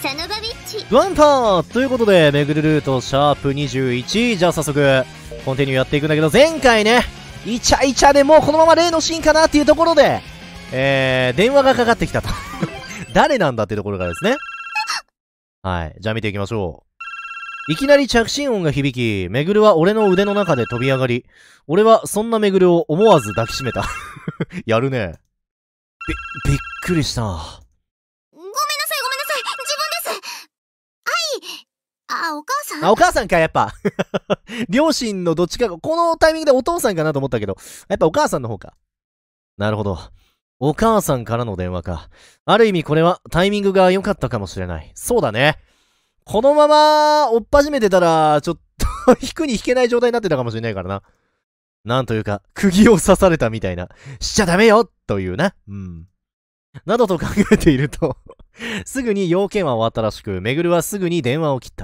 サノバビッチワンパーということで、めぐるルートシャープ21。じゃあ早速、コンティニューやっていくんだけど、前回ね、イチャイチャでもうこのまま例のシーンかなっていうところで、電話がかかってきたと。誰なんだっていうところからですね。はい。じゃあ見ていきましょう。いきなり着信音が響き、めぐるは俺の腕の中で飛び上がり、俺はそんなめぐるを思わず抱きしめた。やるね。びっくりした。 ごめんなさい、自分です。お母さん。 お母さんか、やっぱ。両親のどっちかが、このタイミングでお父さんかなと思ったけど、やっぱお母さんの方か。なるほど。お母さんからの電話か。ある意味これはタイミングが良かったかもしれない。そうだね。このまま追っ始めてたら、ちょっと引くに引けない状態になってたかもしれないからな。なんというか、釘を刺されたみたいな。しちゃダメよというな。などと考えていると、すぐに要件は終わったらしく、めぐるはすぐに電話を切った。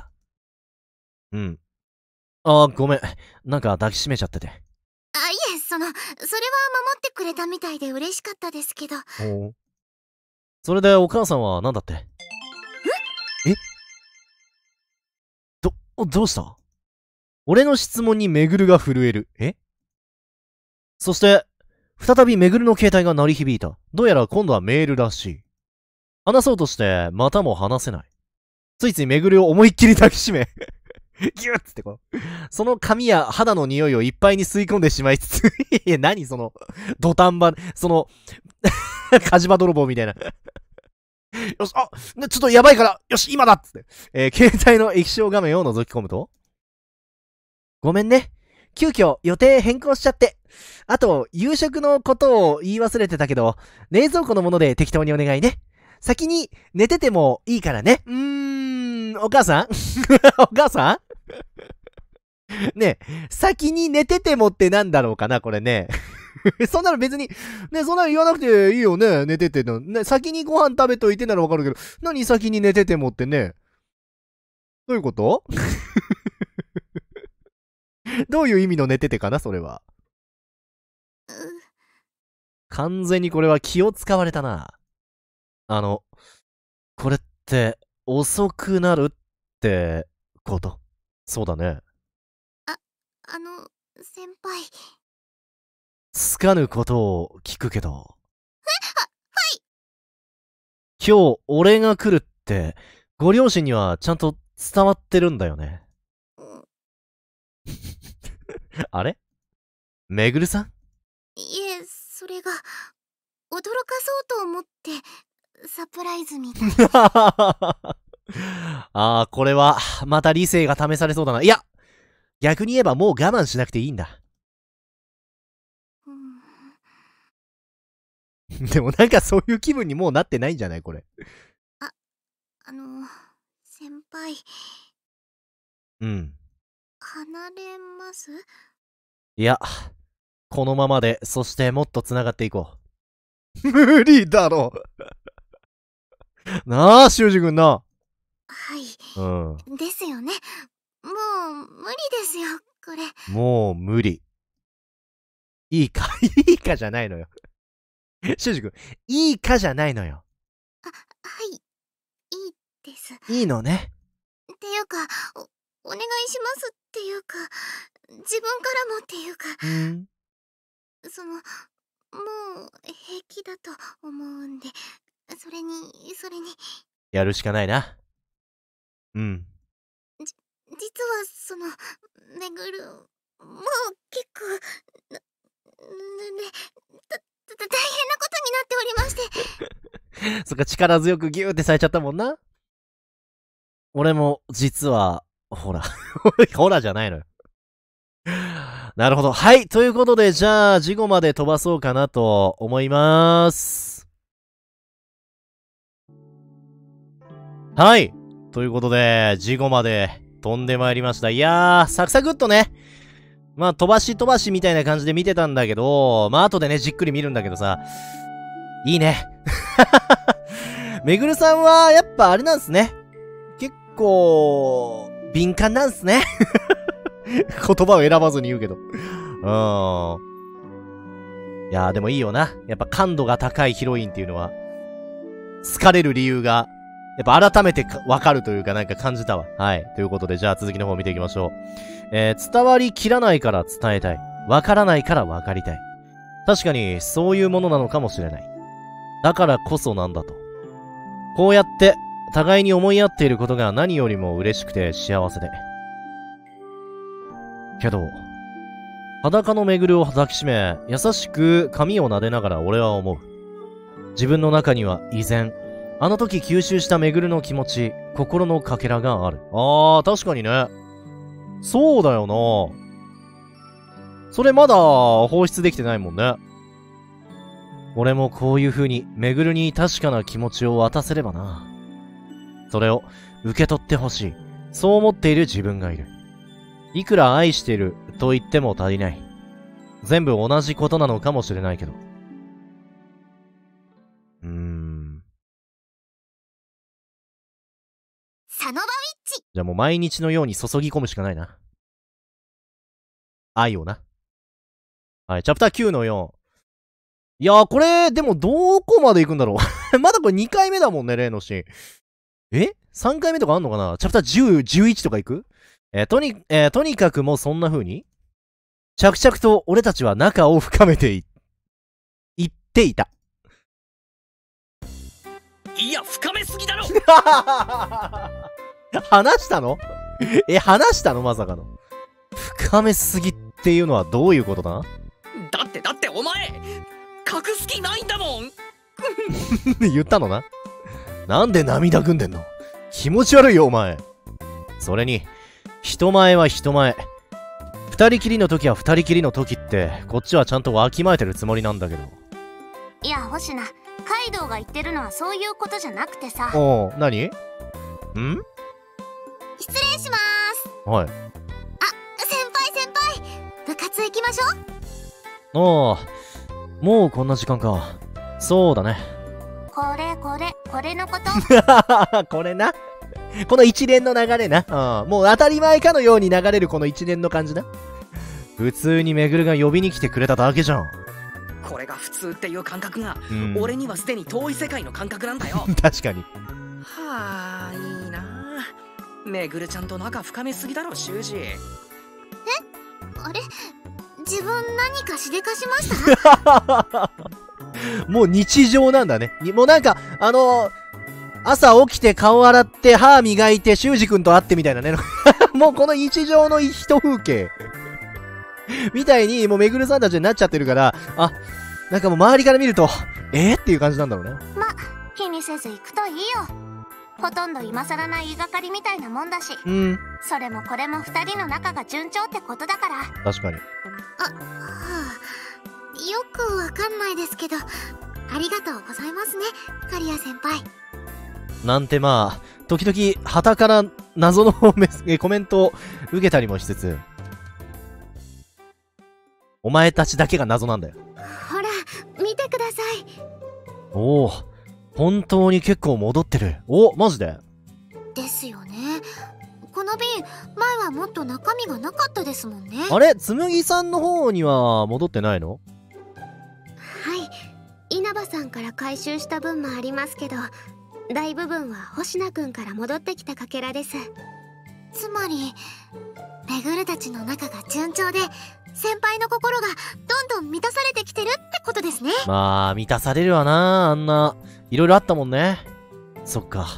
ごめん。なんか抱きしめちゃってて。 それは守ってくれたみたいで嬉しかったですけど。 それでお母さんは何だって？どうした？俺の質問にめぐるが震える。そして、再びめぐるの携帯が鳴り響いた。どうやら今度はメールらしい。話そうとして、またも話せない。ついついめぐるを思いっきり抱きしめ、ギュッつってこう、その髪や肌の匂いをいっぱいに吸い込んでしまいつつ、いや、何その、土壇場、火事場泥棒みたいな。よし、ちょっとやばいから、よし、今だっつって、携帯の液晶画面を覗き込むと、ごめんね。急遽予定変更しちゃって。あと、夕食のことを言い忘れてたけど、冷蔵庫のもので適当にお願いね。先に寝ててもいいからね。お母さんお母さんねえ、先に寝ててもってなんだろうかな、これね。そんなの別に、ね、そんなの言わなくていいよね、寝てての。ね、先にご飯食べといてならわかるけど、何先に寝ててもってね。どういうことどういう意味の寝ててかな、それは。完全にこれは気を使われたな。これって、遅くなるってこと。そうだね。 先輩。 つかぬことを聞くけど。 はい。 今日、俺が来るって、ご両親にはちゃんと伝わってるんだよね。あれ？めぐるさん？ いえ、それが、驚かそうと思って、サプライズみたい。 これは、また理性が試されそうだな。いや、逆に言えばもう我慢しなくていいんだ。でもなんかそういう気分にもうなってないんじゃないこれ。 先輩。離れます？ いや、このままで、そしてもっと繋がっていこう。無理だろ。なあ、修二君な。 はい。ですよね。もう、無理ですよ、これ。 もう無理。いいか、いいかじゃないのよ。修二君、いいかじゃないのよ。 はい。いいです。 いいのね。 っていうか、お願いしますっていうか、自分からもっていうか、もう平気だと思うんで、それに。 やるしかないな。 実はめぐる、もう結構、大変なことになっておりまして。 そっか、力強くギューってされちゃったもんな。俺も、実は、ほら。ほらじゃないのよ。なるほど。はい。ということで、じゃあ、事後まで飛ばそうかなと思います。はい。ということで、事後まで飛んでまいりました。いやー、サクサクっとね。まあ、飛ばしみたいな感じで見てたんだけど、まあ、後でね、じっくり見るんだけどさ。いいね。めぐるさんは、やっぱあれなんすね。結構、敏感なんすね。言葉を選ばずに言うけど。いやーでもいいよな。やっぱ感度が高いヒロインっていうのは、好かれる理由がやっぱ改めてわかるというかなんか感じたわ。はい。ということで、じゃあ続きの方見ていきましょう。伝わりきらないから伝えたい。わからないからわかりたい。確かに、そういうものなのかもしれない。だからこそなんだと。こうやって、互いに思い合っていることが何よりも嬉しくて幸せで。けど、裸のめぐるを抱きしめ、優しく髪を撫でながら俺は思う。自分の中には依然、あの時吸収しためぐるの気持ち、心のかけらがある。確かにね。そうだよな。それまだ放出できてないもんね。俺もこういう風にめぐるに確かな気持ちを渡せればな。それを受け取ってほしい。そう思っている自分がいる。いくら愛してると言っても足りない。全部同じことなのかもしれないけど。 サノバウィッチ。 じゃあもう毎日のように注ぎ込むしかないな。愛をな。はい、チャプター9の4。いやー、これ、でもどこまで行くんだろうまだこれ2回目だもんね、例のシーン。3回目とかあんのかな。チャプター10、11とか行くとにかくもうそんな風に着々と俺たちは仲を深めていっていた。 いや、深めすぎだろ話したの話したのまさかの。深めすぎっていうのはどういうことだだってお前、隠す気ないんだもん言ったのな。なんで涙ぐんでんの。気持ち悪いよ、お前。それに、人前は人前。二人きりの時は二人きりの時って、こっちはちゃんとわきまえてるつもりなんだけど。 いや、星名、カイドウが言ってるのはそういうことじゃなくてさ。 何？ 失礼しまーす。 はい。 先輩、部活行きましょう。もうこんな時間か。そうだね。 これのことこれな。この一連の流れな。もう当たり前かのように流れるこの一連の感じな。普通にめぐるが呼びに来てくれただけじゃん。 これが普通っていう感覚が、俺にはすでに遠い世界の感覚なんだよ確かに。 はあ、いいな。めぐるちゃんと仲深めすぎだろ、修二。 あれ、自分何かしでかしましたもう日常なんだね。もうなんか、朝起きて顔洗って歯磨いて修二くんと会ってみたいなね。もうこの日常の一風景。みたいに、もうめぐるさんたちになっちゃってるから、なんかもう周りから見ると、っていう感じなんだろうね。 気にせず行くといいよ。ほとんど今更ない言いがかりみたいなもんだし。それもこれも二人の仲が順調ってことだから。 確かに。 よくわかんないですけど、ありがとうございますね、カリア先輩。 なんて時々、旗から謎のコメントを受けたりもしつつ、お前たちだけが謎なんだよ。 ほら、見てください。 本当に結構戻ってる。マジで？ ですよね。この瓶、前はもっと中身がなかったですもんね。 あれ？つむぎさんの方には戻ってないの？ はい、稲葉さんから回収した分もありますけど、大部分は星名くんから戻ってきたかけらです。つまりめぐるたちの仲が順調で、先輩の心がどんどん満たされてきてるってことですね。 満たされるわな。あんないろいろあったもんね。そっか。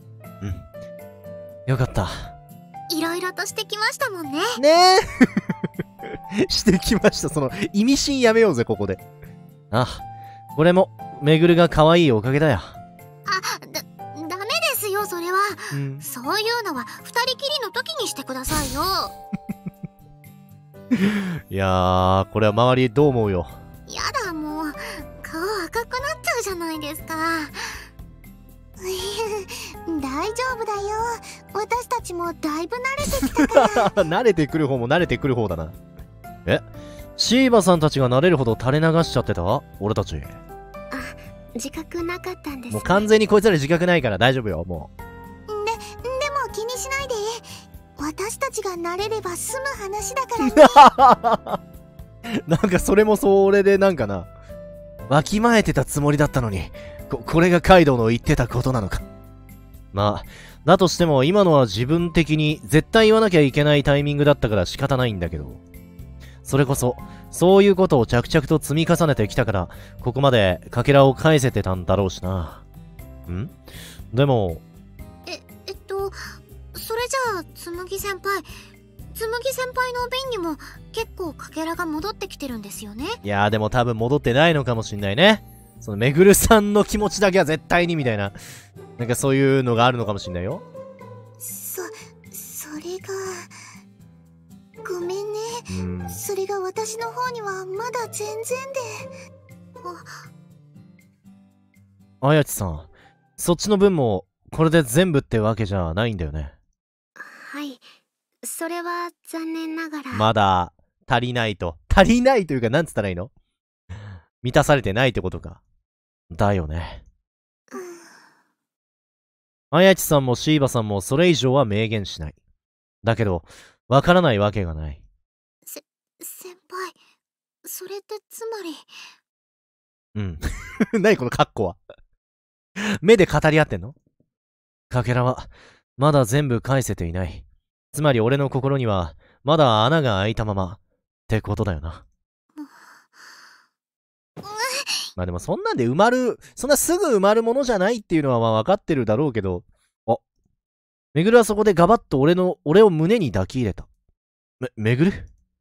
よかった。 いろいろとしてきましたもんね。 ねえしてきました。その意味深やめようぜ、ここで。これもめぐるが可愛いおかげだよ。 ダメですよ、それは。そういうのは二人きりの時にしてくださいよ。 いやー、これは周りどう思うよ。 やだ、もう顔赤くなっちゃうじゃないですか。大丈夫だよ、私たちもだいぶ慣れてきたから慣れてくる方も慣れてくる方だな。シーバさんたちが慣れるほど垂れ流しちゃってた俺たち。 自覚なかったんです、ね。 もう完全にこいつら自覚ないから大丈夫よ、もう。 でも気にしないで。私たちが慣れれば済む話だからね。 なんかそれもそれでなんかな、わきまえてたつもりだったのに、これがカイドウの言ってたことなのか。 まあ、だとしても今のは自分的に絶対言わなきゃいけないタイミングだったから仕方ないんだけど。それこそ、そういうことを着々と積み重ねてきたから、ここまでかけらを返せてたんだろうしな。でも、 それじゃあ、つむぎ先輩の便にも結構かけらが戻ってきてるんですよね。 いやーでも多分戻ってないのかもしんないね。そのめぐるさんの気持ちだけは絶対にみたいな、なんかそういうのがあるのかもしんないよ。 それがごめんね。それが私の方にはまだ全然で。 あやちさん、そっちの分もこれで全部ってわけじゃないんだよね。 はい、それは残念ながら。 まだ足りないというか、なんつったらいいの？満たされてないってことか。だよね。あやちさんもシーバさんもそれ以上は明言しない。だけど、わからないわけがない。 先輩、それってつまり。 何このカッコは。目で語り合ってんの？かけらは、まだ全部返せていない。つまり俺の心には、まだ穴が開いたまま、ってことだよな。まあでもそんなんでそんなすぐ埋まるものじゃないっていうのはまあ分かってるだろうけど、めぐるはそこでガバッと俺を胸に抱き入れた。めぐる？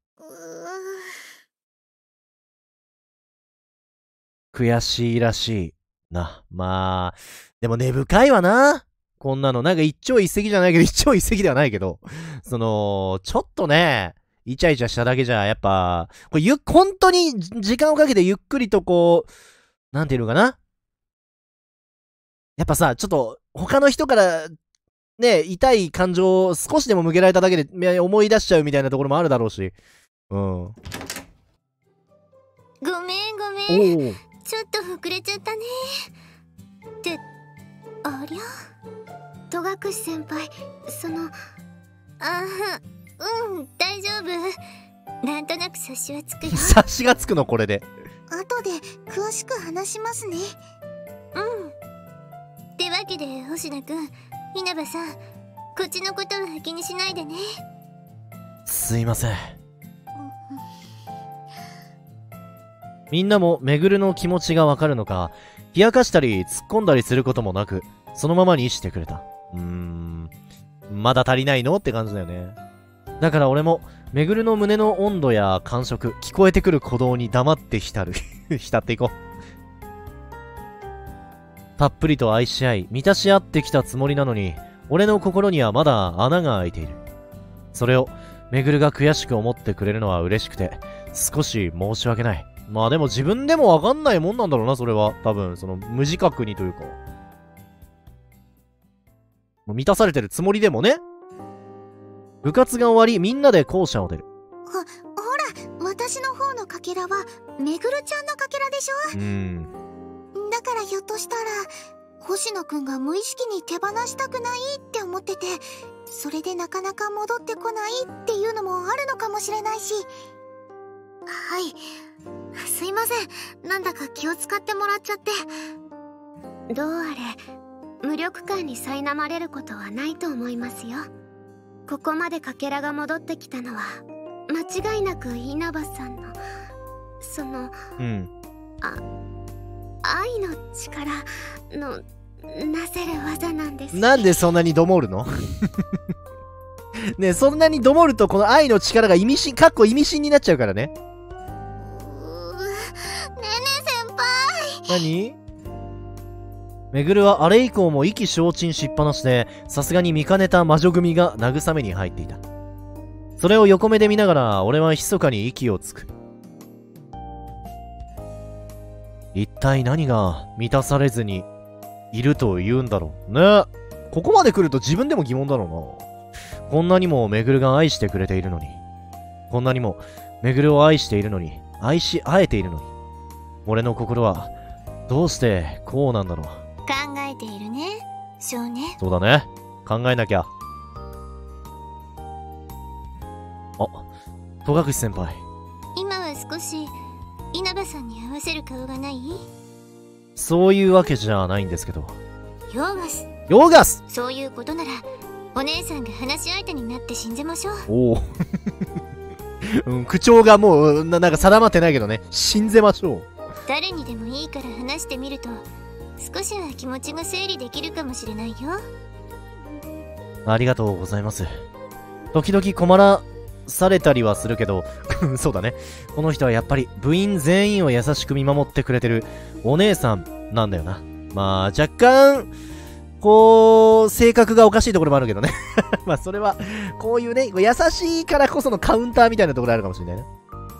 悔しいらしいな。まあ、でも根深いわな。こんなの。なんか一朝一夕じゃないけど、一朝一夕ではないけど、ちょっとね、イチャイチャしただけじゃ、やっぱ、これ本当に時間をかけてゆっくりとこう、なんていうのかな。やっぱさ、ちょっと、他の人から、ね、痛い感情を少しでも向けられただけで思い出しちゃうみたいなところもあるだろうし。 ごめん。ちょっと膨れちゃったね。って、ありゃ？戸隠先輩、大丈夫。なんとなく察しはつくよ。 察しがつくの、これで。 後で詳しく話しますね。ってわけで星名くん、稲葉さん、こっちのことは気にしないでね。 すいません。みんなもめぐるの気持ちがわかるのか、冷やかしたり突っ込んだりすることもなく、そのままにしてくれた。まだ足りないのって感じだよね。だから俺も、めぐるの胸の温度や感触、聞こえてくる鼓動に黙って浸る。浸っていこう。たっぷりと愛し合い、満たし合ってきたつもりなのに、俺の心にはまだ穴が開いている。それを、めぐるが悔しく思ってくれるのは嬉しくて、少し申し訳ない。まあでも自分でもわかんないもんなんだろうな、それは。多分、無自覚にというか。もう満たされてるつもりでもね。部活が終わり、みんなで校舎を出る。 ほら、私の方のかけらは、めぐるちゃんのかけらでしょ？だからひょっとしたら、星野くんが無意識に手放したくないって思ってて、それでなかなか戻ってこないっていうのもあるのかもしれないし。はい。すいません。なんだか気を使ってもらっちゃって。どうあれ、無力感に苛まれることはないと思いますよ。ここまでかけらが戻ってきたのは、間違いなく稲葉さんの、愛の力のなせる技なんです。 なんでそんなにどもるの？ねえ、そんなにどもるとこの愛の力が意味深になっちゃうからね。ねえねえ先輩。 何？めぐるはあれ以降も意気消沈しっぱなしで、さすがに見かねた魔女組が慰めに入っていた。それを横目で見ながら俺は密かに息をつく。一体何が満たされずにいると言うんだろうね。ここまで来ると自分でも疑問だろうな。こんなにもめぐるが愛してくれているのに、こんなにもめぐるを愛しているのに、愛し合えているのに、俺の心はどうしてこうなんだろう。 考えているね、少年。 そうだね。考えなきゃ。あ、戸隠先輩。 今は少し稲葉さんに合わせる顔がない？ そういうわけじゃないんですけど。 ヨーガス。 ヨーガス。 そういうことならお姉さんが話し相手になって信じましょう。 おお、うん、口調がもうなんか定まってないけどね。信ぜましょう。 誰にでもいいから話してみると少しは気持ちが整理できるかもしれないよ。 ありがとうございます。時々困らされたりはするけどそうだね、この人はやっぱり部員全員を優しく見守ってくれてるお姉さんなんだよな。まあ若干こう性格がおかしいところもあるけどねまあそれはこういうね、優しいからこそのカウンターみたいなところあるかもしれないね。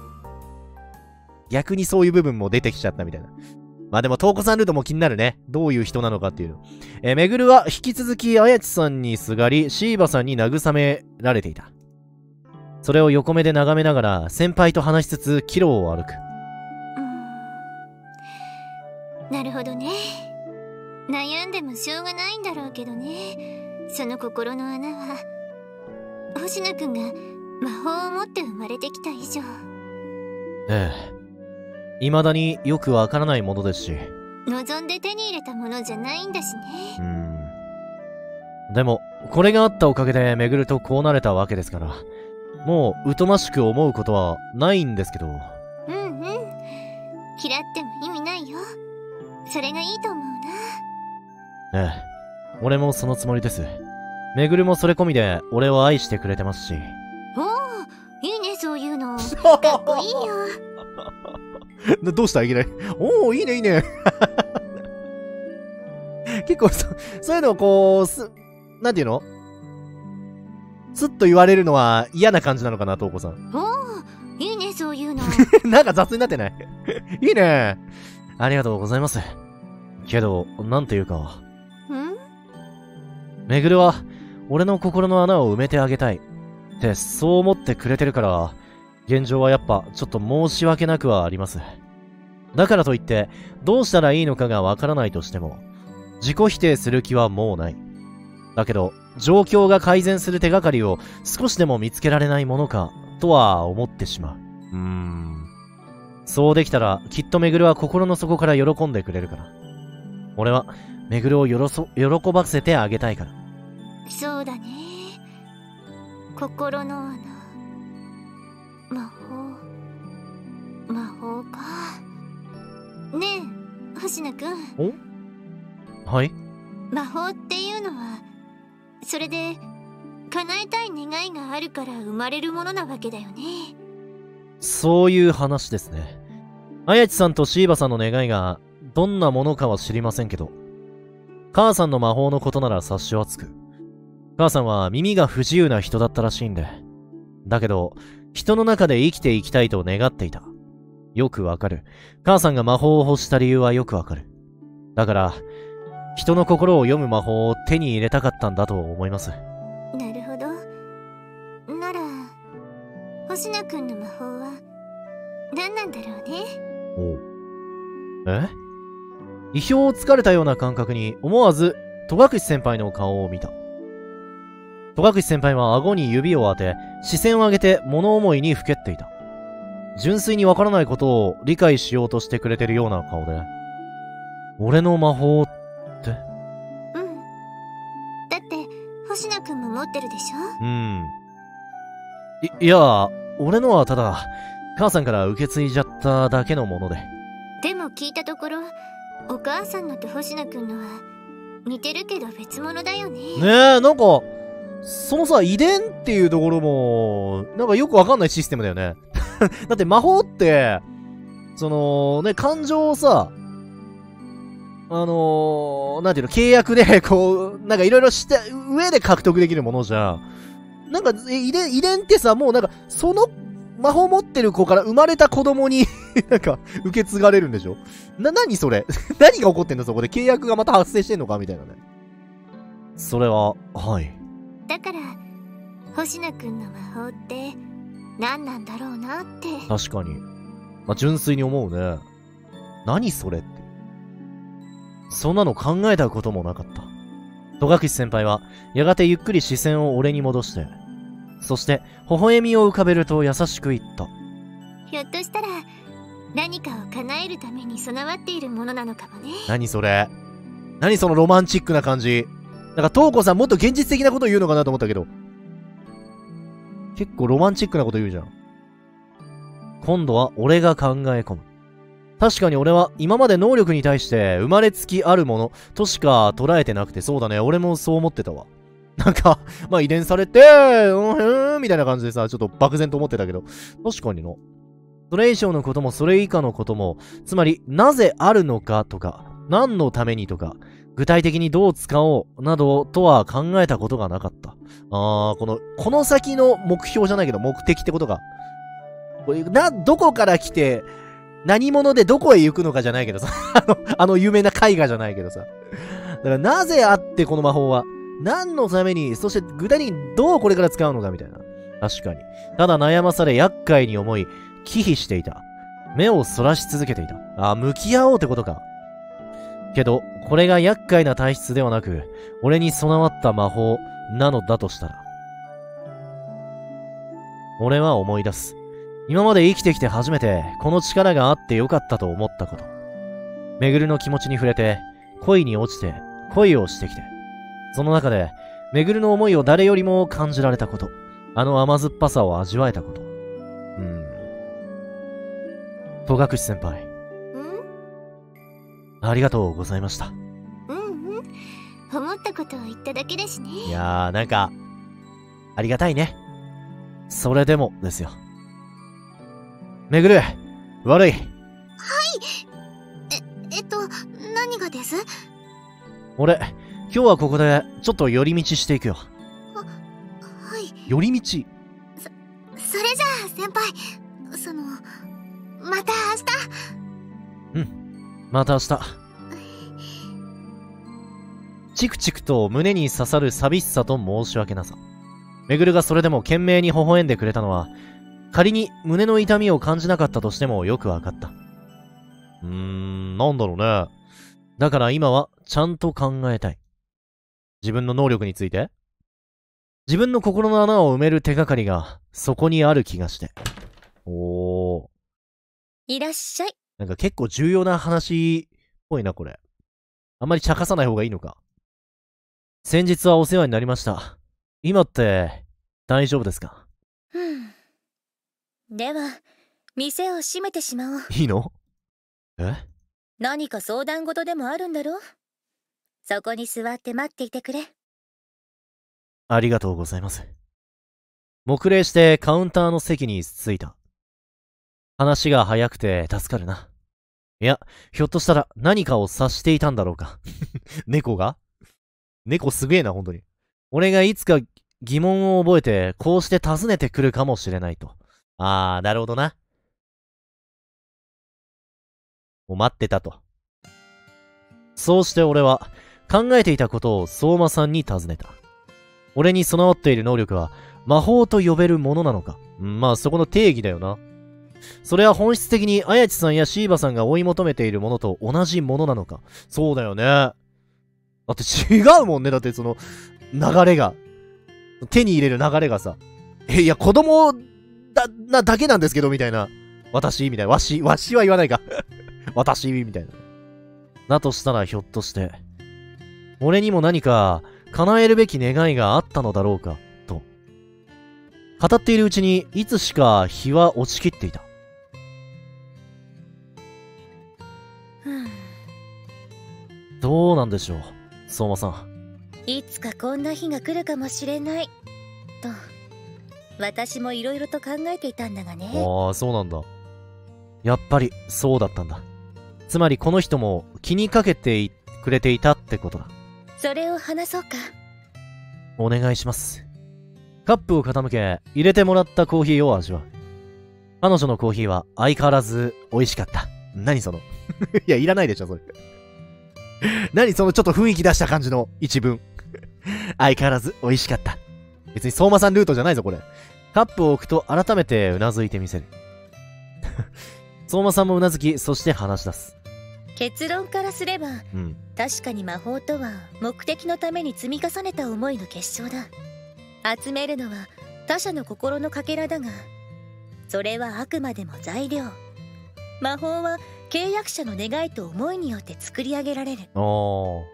逆にそういう部分も出てきちゃったみたいな。まあでも、トウコさんルートも気になるね。どういう人なのかっていうの。めぐるは引き続き、あやちさんにすがり、シーバさんに慰められていた。それを横目で眺めながら、先輩と話しつつ、帰路を歩く。 なるほどね。悩んでもしょうがないんだろうけどね。その心の穴は、星野くんが魔法を持って生まれてきた以上。 ええ。未だによくわからないものですし、 望んで手に入れたものじゃないんだしね。 でもこれがあったおかげでめぐるとこうなれたわけですから、もう疎ましく思うことはないんですけど。 嫌っても意味ないよ。それがいいと思うな。ええ、俺もそのつもりです。めぐるもそれ込みで俺を愛してくれてますし。 おお、いいね、そういうの。かっこいいよどうしたいきなり。おお、いいね、いいね。結構そういうのをこう、なんていうの、スッと言われるのは嫌な感じなのかな、トウコさん。 おお、いいね、そういうの。 なんか雑になってないいいね。ありがとうございます。けど、なんていうか。めぐるは、俺の心の穴を埋めてあげたい。って、そう思ってくれてるから、現状はやっぱちょっと申し訳なくはあります。だからといってどうしたらいいのかがわからないとしても自己否定する気はもうない。だけど状況が改善する手がかりを少しでも見つけられないものかとは思ってしまう。そうできたらきっとめぐるは心の底から喜んでくれるから。俺はめぐるを喜ばせてあげたいから。 そうだね。心の穴、魔法か。ねえ、星野くん。 はい？ 魔法っていうのは、それで叶えたい願いがあるから生まれるものなわけだよね。 そういう話ですね。あやちさんとシーバさんの願いがどんなものかは知りませんけど、母さんの魔法のことなら察しはつく。母さんは耳が不自由な人だったらしいんで。だけど、人の中で生きていきたいと願っていた。よくわかる。母さんが魔法を欲した理由はよくわかる。だから、人の心を読む魔法を手に入れたかったんだと思います。 なるほど。なら、星野くんの魔法は何なんだろうね。 意表をつかれたような感覚に思わず戸隠先輩の顔を見た。戸隠先輩は顎に指を当て、視線を上げて物思いにふけっていた。純粋にわからないことを理解しようとしてくれてるような顔で。俺の魔法って？ だって星野くんも持ってるでしょ？ いや、俺のはただ母さんから受け継いじゃっただけのもので。 でも聞いたところ、お母さんのと星野くんのは似てるけど別物だよね。 ねえ、なんかそのさ、遺伝っていうところもなんかよくわかんないシステムだよね。だって魔法ってそのね、感情をさ、なんていうの、契約でこうなんかいろいろした上で獲得できるものじゃん。なんか遺伝ってさ、もうなんかその魔法持ってる子から生まれた子供になんか受け継がれるんでしょ。何それ何が起こってんのそこで。契約がまた発生してんのかみたいなね。それは、はい。 だから星野くんの魔法って何なんだろうなって。 確かに。まあ、純粋に思うね。何それって。そんなの考えたこともなかった。戸隠先輩はやがてゆっくり視線を俺に戻して、そして微笑みを浮かべると優しく言った。 ひょっとしたら何かを叶えるために備わっているものなのかもね。 何それ何そのロマンチックな感じ。なんか、トウコさんもっと現実的なこと言うのかなと思ったけど。結構ロマンチックなこと言うじゃん。今度は俺が考え込む。確かに俺は今まで能力に対して生まれつきあるものとしか捉えてなくて、そうだね。俺もそう思ってたわ。なんか、まあ遺伝されて、みたいな感じでさ、ちょっと漠然と思ってたけど。確かにの。それ以上のこともそれ以下のことも、つまりなぜあるのかとか、何のためにとか、具体的にどう使おうなどとは考えたことがなかった。この先の目標じゃないけど目的ってことか。これどこから来て、何者でどこへ行くのかじゃないけどさ。有名な絵画じゃないけどさ。だからなぜあってこの魔法は、何のために、そして具体的にどうこれから使うのかみたいな。確かに。ただ悩まされ厄介に思い、忌避していた。目をそらし続けていた。向き合おうってことか。けど、これが厄介な体質ではなく、俺に備わった魔法なのだとしたら。俺は思い出す。今まで生きてきて初めて、この力があってよかったと思ったこと。めぐるの気持ちに触れて、恋に落ちて、恋をしてきて。その中で、めぐるの思いを誰よりも感じられたこと。甘酸っぱさを味わえたこと。戸隠先輩。ありがとうございました。 思ったことを言っただけだしね。 いやー、なんか、ありがたいね。それでもですよ。めぐる、悪い。はい。 何がです？ 俺、今日はここで、ちょっと寄り道していくよ。 はい。 寄り道？ それじゃあ、先輩、また明日。また明日。チクチクと胸に刺さる寂しさと申し訳なさ。めぐるがそれでも懸命に微笑んでくれたのは、仮に胸の痛みを感じなかったとしてもよくわかった。なんだろうね。だから今はちゃんと考えたい。自分の能力について？自分の心の穴を埋める手がかりがそこにある気がして。 いらっしゃい。 なんか結構重要な話っぽいな、これ。あんまり茶化さない方がいいのか。先日はお世話になりました。今って、大丈夫ですか？ では、店を閉めてしまおう。 いいの？ 何か相談事でもあるんだろう？そこに座って待っていてくれ。 ありがとうございます。黙礼してカウンターの席に着いた。話が早くて助かるな。いや、ひょっとしたら何かを察していたんだろうか。猫が？猫すげえな、ほんとに。俺がいつか疑問を覚えて、こうして尋ねてくるかもしれないと。なるほどな。もう待ってたと。そうして俺は、考えていたことを相馬さんに尋ねた。俺に備わっている能力は、魔法と呼べるものなのか。まあそこの定義だよな。それは本質的に、あやちさんやシーバさんが追い求めているものと同じものなのか。そうだよね。だって違うもんね。だってその、流れが。手に入れる流れがさ。いや、子供だけなんですけど、みたいな。私みたいな。わしは言わないか。私みたいな。だとしたらひょっとして、俺にも何か叶えるべき願いがあったのだろうか、と。語っているうちに、いつしか日は落ちきっていた。どうなんでしょう、相馬さん。 いつかこんな日が来るかもしれないと私もいろいろと考えていたんだがね。 そうなんだ。やっぱりそうだったんだ。つまりこの人も気にかけてくれていたってことだ。 それを話そうか。 お願いします。カップを傾け入れてもらったコーヒーを味わう。彼女のコーヒーは相変わらず美味しかった。何そのいや、いらないでしょそれ何そのちょっと雰囲気出した感じの一文相変わらず美味しかった。別に相馬さんルートじゃないぞこれ。カップを置くと改めてうなずいてみせる相馬さんもうなずき、そして話し出す。 結論からすれば、確かに魔法とは目的のために積み重ねた思いの結晶だ。集めるのは他者の心のかけらだが、それはあくまでも材料。魔法は契約者の願いと思いによって作り上げられる。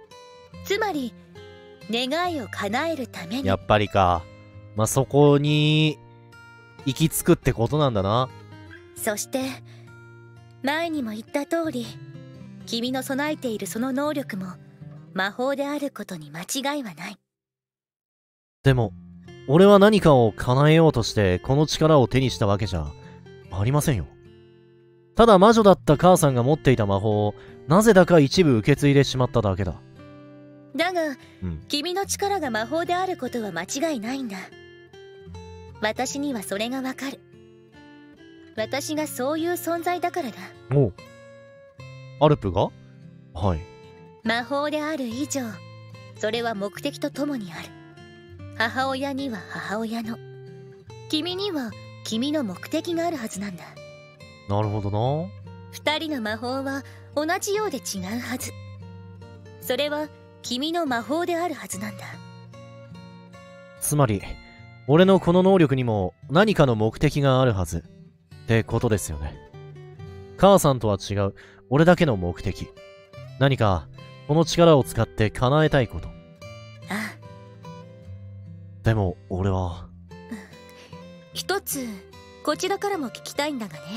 つまり願いを叶えるために。 やっぱりか。まあ、そこに行き着くってことなんだな。 そして前にも言った通り、君の備えているその能力も魔法であることに間違いはない。 でも、俺は何かを叶えようとしてこの力を手にしたわけじゃありませんよ。ただ魔女だった母さんが持っていた魔法をなぜだか一部受け継いでしまっただけだ。 だが、君の力が魔法であることは間違いないんだ。私にはそれがわかる。私がそういう存在だからだ。 おう。アルプが？はい。 魔法である以上、それは目的とともにある。母親には母親の、君には君の目的があるはずなんだ。 なるほどな。 二人の魔法は同じようで違うはず。それは君の魔法であるはずなんだ。 つまり、俺のこの能力にも何かの目的があるはずってことですよね。母さんとは違う俺だけの目的。何かこの力を使って叶えたいこと。 ああ。 でも俺は一つこちらからも聞きたいんだがね。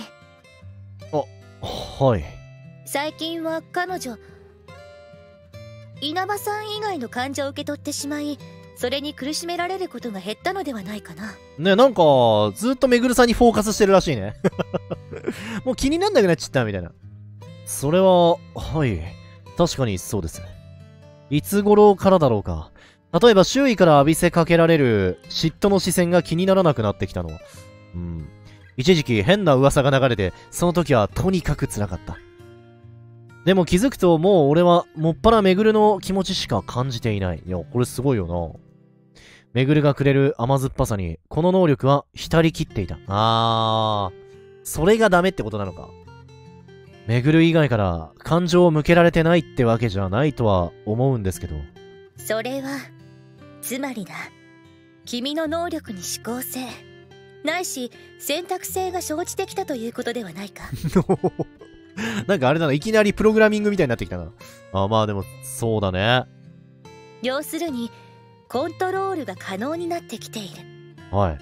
はい。 最近は彼女、稲葉さん以外の患者を受け取ってしまい、それに苦しめられることが減ったのではないかな。 ね、なんかずっとめぐるさんにフォーカスしてるらしいね。もう気になんなくなっちゃったみたいな。それは、はい。確かにそうです。いつ頃からだろうか。例えば周囲から浴びせかけられる嫉妬の視線が気にならなくなってきたのは。一時期変な噂が流れて、その時はとにかく辛かった。でも気づくともう俺はもっぱらめぐるの気持ちしか感じていない。いや、これすごいよな。めぐるがくれる甘酸っぱさに、この能力は浸りきっていた。それがダメってことなのか。めぐる以外から感情を向けられてないってわけじゃないとは思うんですけど。 それは、つまりだ。君の能力に思考性、ないし選択性が生じてきたということではないか。 なんかあれだな、いきなりプログラミングみたいになってきたな。まあでも、そうだね。 要するに、コントロールが可能になってきている。 はい。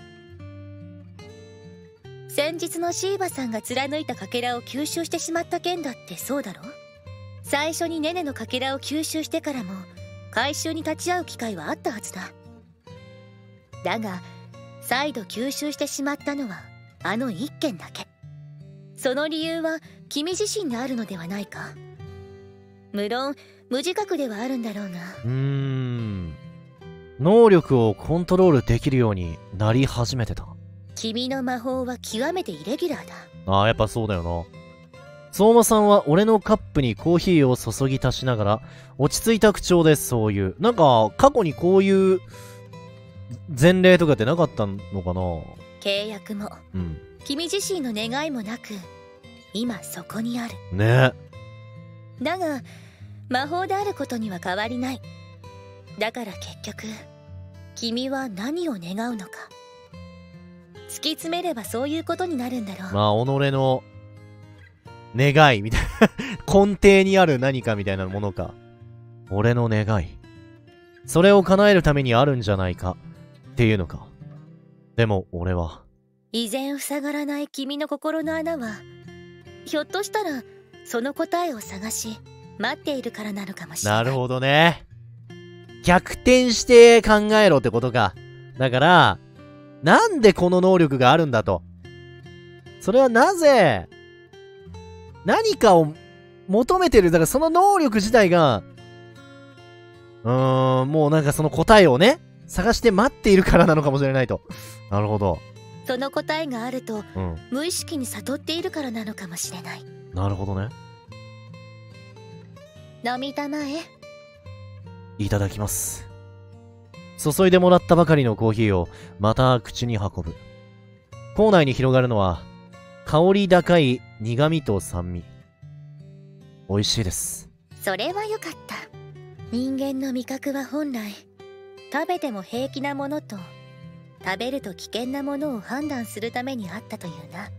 先日のシーバさんが貫いたかけらを吸収してしまった件だってそうだろ。最初にネネのかけらを吸収してからも、回収に立ち会う機会はあったはずだ。だが、再度吸収してしまったのは、あの一件だけ。その理由は君自身にあるのではないか。無論無自覚ではあるんだろうが。 能力をコントロールできるようになり始めてた。 君の魔法は極めてイレギュラーだ。 やっぱそうだよな。相馬さんは俺のカップにコーヒーを注ぎ足しながら落ち着いた口調でそういう、なんか過去にこういう前例とかってなかったのかな。 契約も、君自身の願いもなく、今そこにあるね。 だが魔法であることには変わりない。だから結局君は何を願うのか。突き詰めればそういうことになるんだろう。 己の願いみたいな根底にある何かみたいなものか。俺の願い、それを叶えるためにあるんじゃないかっていうのか。でも俺は依然塞がらない君の心の穴は、ひょっとしたらその答えを探し待っているからなのかもしれない。 なるほどね。逆転して考えろってことか。だからなんでこの能力があるんだと。それはなぜ何かを求めてる。だからその能力自体がもうなんかその答えをね探して待っているからなのかもしれないと。なるほど。 その答えがあると、無意識に悟っているからなのかもしれない。 なるほどね。 飲みたまえ。 いただきます。注いでもらったばかりのコーヒーをまた口に運ぶ。口内に広がるのは香り高い苦味と酸味。美味しいです。 それはよかった。人間の味覚は本来食べても平気なものと食べると危険なものを判断するためにあったというな。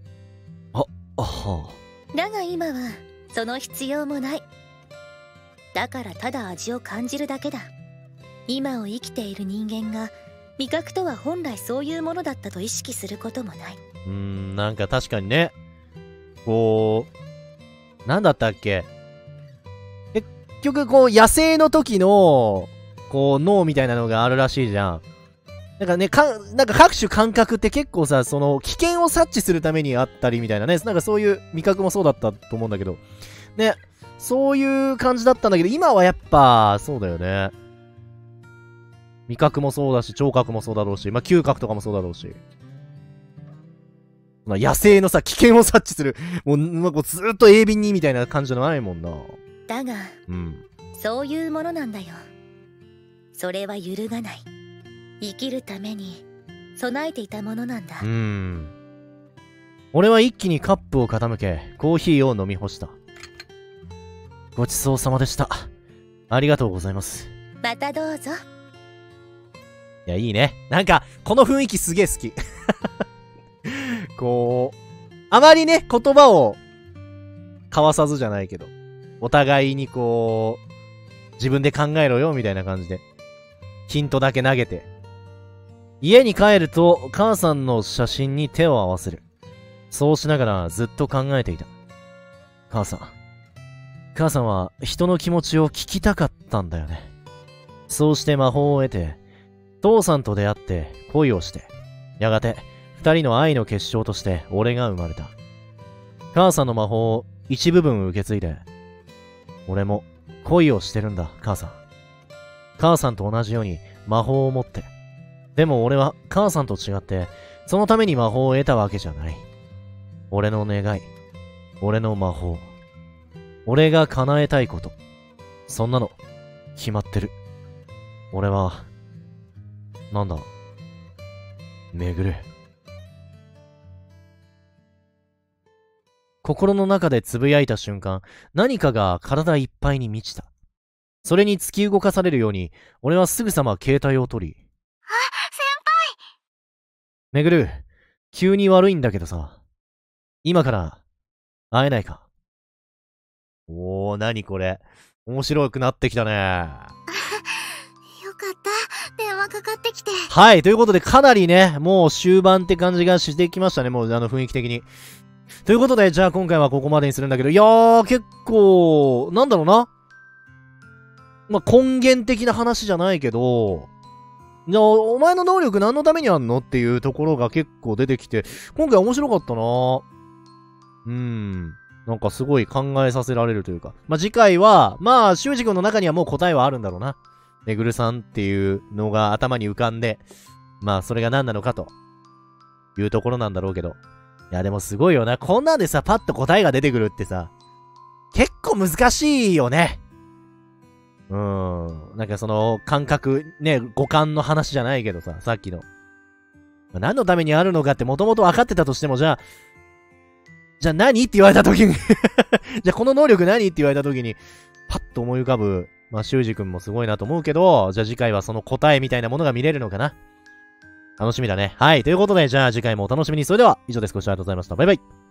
はあ。 だが今はその必要もない。 だからただ味を感じるだけだ。今を生きている人間が味覚とは本来そういうものだったと意識することもない。 なんか確かにね。こう、なんだったっけ。結局こう、野生の時の、こう、脳みたいなのがあるらしいじゃん。なんかね、なんか各種感覚って結構さ、その、危険を察知するためにあったりみたいなね。なんかそういう味覚もそうだったと思うんだけど。ね。そういう感じだったんだけど、今はやっぱ、そうだよね。味覚もそうだし、聴覚もそうだろうし、まあ、嗅覚とかもそうだろうし。まあ、野生のさ、危険を察知する。もう、なんかずーっと鋭敏にみたいな感じじゃないもんな。 だが、そういうものなんだよ。それは揺るがない。生きるために備えていたものなんだ。 俺は一気にカップを傾け、コーヒーを飲み干した。ごちそうさまでした。ありがとうございます。 またどうぞ。 いや、いいね。なんか、この雰囲気すげえ好き。こう、あまりね、言葉を交わさずじゃないけど、お互いにこう、自分で考えろよ、みたいな感じで、ヒントだけ投げて、家に帰ると、母さんの写真に手を合わせる。そうしながらずっと考えていた。母さんは人の気持ちを聞きたかったんだよね。そうして魔法を得て、父さんと出会って恋をして、やがて二人の愛の結晶として俺が生まれた。母さんの魔法を一部分受け継いで、俺も恋をしてるんだ、母さん。母さんと同じように魔法を持って。でも俺は母さんと違って、そのために魔法を得たわけじゃない。俺の願い、俺の魔法、俺が叶えたいこと。そんなの、決まってる。俺は、なんだ、めぐる。心の中でつぶやいた瞬間、何かが体いっぱいに満ちた。それに突き動かされるように、俺はすぐさま携帯を取り。 あ、先輩！ めぐる、急に悪いんだけどさ、今から会えないか？おー、なにこれ。面白くなってきたね。 よかった。電話かかってきて。 はい、ということでかなりね、もう終盤って感じがしてきましたね。もう雰囲気的に。ということで、じゃあ今回はここまでにするんだけど、いやー、結構、なんだろうな。まあ、根源的な話じゃないけど、じゃあ、お前の能力何のためにあんのっていうところが結構出てきて、今回面白かったな。なんかすごい考えさせられるというか。まあ、次回は、まあ、修二君の中にはもう答えはあるんだろうな。めぐるさんっていうのが頭に浮かんで、まあ、それが何なのかというところなんだろうけど。いや、でもすごいよな。こんなんでさ、パッと答えが出てくるってさ、結構難しいよね。なんかその、感覚、ね、五感の話じゃないけどさ、さっきの。何のためにあるのかってもともと分かってたとしても、じゃあ何って言われた時にじゃあこの能力何って言われた時に、パッと思い浮かぶ、まあ、修二君もすごいなと思うけど、じゃあ次回はその答えみたいなものが見れるのかな。楽しみだね。はい。ということで、じゃあ次回もお楽しみに。それでは、以上です。ご視聴ありがとうございました。バイバイ。